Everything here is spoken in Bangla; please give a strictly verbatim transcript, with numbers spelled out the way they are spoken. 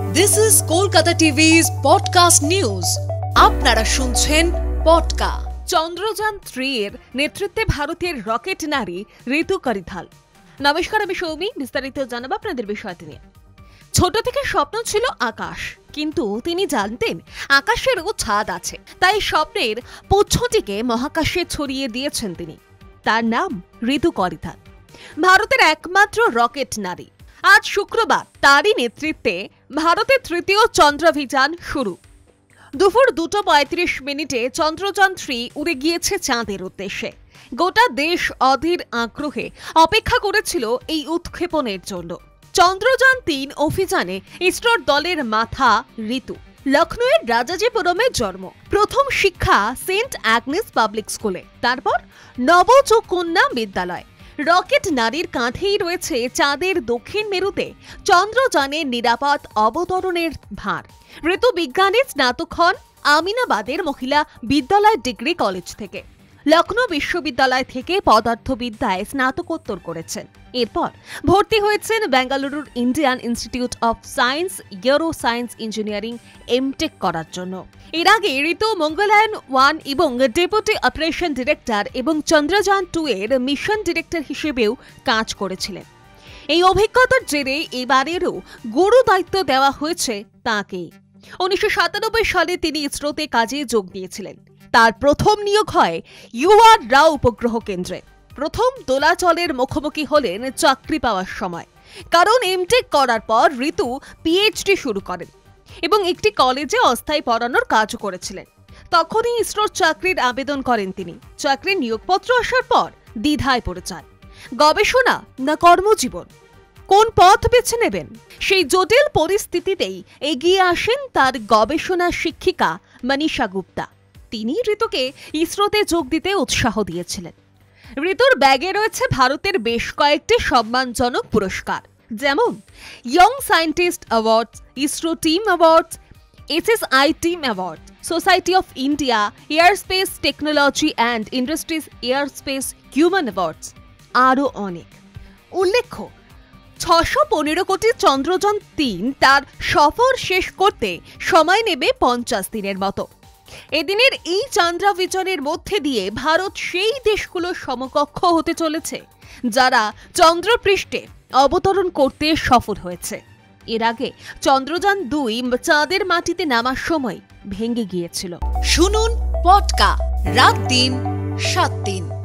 This is Kolkata T V's podcast news. আপনারা শুনছেন পডকা। চন্দ্রযান থ্রি এর নেতৃত্বে ভারতের রকেট নারী ঋতু কারিধাল। নমস্কার, আমি সৌমি। বিস্তারিত জানাবো আপনাদের বিষয়টি নিয়ে। ছোট থেকে স্বপ্ন ছিল আকাশ, কিন্তু তিনি জানতেন আকাশেরও ছাদ আছে। তাই স্বপ্নের পুচ্ছটিকে মহাকাশে ছড়িয়ে দিয়েছেন তিনি। তার নাম ঋতু কারিধাল, ভারতের একমাত্র রকেট নারী। আজ শুক্রবার তারই নেতৃত্বে ভারতের তৃতীয় চন্দ্রাভিযান শুরু। দুপুর দুটো পঁয়ত্রিশ মিনিটে চন্দ্রযান থ্রি উড়ে গিয়েছে চাঁদের উদ্দেশ্যে। গোটা দেশ অধীর আগ্রহে অপেক্ষা করেছিল এই উৎক্ষেপণের জন্য। চন্দ্রযান তিন অভিযানে ইসরোর দলের মাথা ঋতু। লখনৌয়ের রাজাজিপুরমে জন্ম। প্রথম শিক্ষা সেন্ট অ্যাগনেস পাবলিক স্কুলে, তারপর নবচকন্যা বিদ্যালয়। রকেট নারীর কাঁধেই রয়েছে চাঁদের দক্ষিণ মেরুতে চন্দ্রযানের নিরাপদ অবতরণের ভার। ঋতু বিজ্ঞানে স্নাতক হন আমিনাবাদের মহিলা বিদ্যালয় ডিগ্রি কলেজ থেকে। লখনৌ বিশ্ববিদ্যালয় থেকে পদার্থবিদ্যায় স্নাতকোত্তর করেছেন। এরপর ভর্তি হয়েছেন বেঙ্গালুরুর Indian Institute of Science aero science engineering M Tech করার জন্য। এর আগে ঋতু মঙ্গলায়ন ওয়ান এবং ডেপুটি অপারেশন ডিরেক্টর এবং চন্দ্রযান টু এর মিশন ডিরেক্টর হিসেবেও কাজ করেছিলেন। এই অভিজ্ঞতার জেরে এবারেরও গুরু দায়িত্ব দেওয়া হয়েছে তাঁকে। উনিশশো সাতানব্বই সালে তিনি ইসরোতে কাজে যোগ দিয়েছিলেন। তার প্রথম নিয়োগ হয় ইউআর রাও উপগ্রহ কেন্দ্রে। প্রথম দোলাচলের মুখোমুখি হলেন চাকরি পাওয়ার সময়, কারণ এমটেক করার পর ঋতু পিএইচডি শুরু করেন এবং একটি কলেজে অস্থায়ী পড়ানোর কাজও করেছিলেন। তখনই ইসরোর চাকরির আবেদন করেন তিনি। চাকরির নিয়োগপত্র আসার পর দ্বিধায় পড়ে যান। গবেষণা না কর্মজীবন, কোন পথ বেছে নেবেন? সেই জটিল পরিস্থিতিতেই এগিয়ে আসেন তার গবেষণা শিক্ষিকা মনীষা গুপ্তা। তিনি ঋতুকে ইসরোতে যোগ দিতে উৎসাহ দিয়েছিলেন। ঋতুর ব্যাগে রয়েছে ভারতের বেশ কয়েকটি সম্মানজনক পুরস্কার, যেমন young scientist awards, ISRO team awards, SSI team award, society of India aerospace technology and industries aerospace human awards, আরও অনেক। উল্লেখ্য, ছশো পনেরো কোটি চন্দ্রযান তিন তার সফর শেষ করতে সময় নেবে পঞ্চাশ দিনের মতো। এদিনের এই চন্দ্রাভিযানের মধ্যে দিয়ে ভারত সেই দেশগুলোর সমকক্ষ হতে চলেছে যারা চন্দ্রপৃষ্ঠে অবতরণ করতে সফল হয়েছে। এর আগে চন্দ্রযান দুই চাঁদের মাটিতে নামার সময় ভেঙে গিয়েছিল। শুনুন পডকা রাত দিন সাত দিন।